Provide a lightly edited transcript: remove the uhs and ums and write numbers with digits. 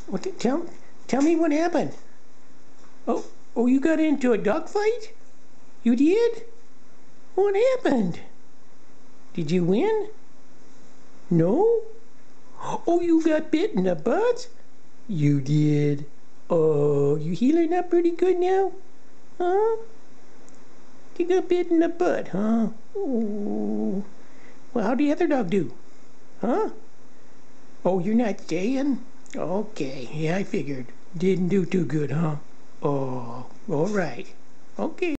Tell me what happened. Oh, you got into a dog fight? You did? What happened? Did you win? No? Oh, you got bit in the butt? You did. Oh, you healing up pretty good now? Huh? You got bit in the butt, huh? Oh. Well, how'd the other dog do? Huh? Oh, you're not staying? Okay, yeah, I figured. Didn't do too good, huh? Oh, all right. Okay.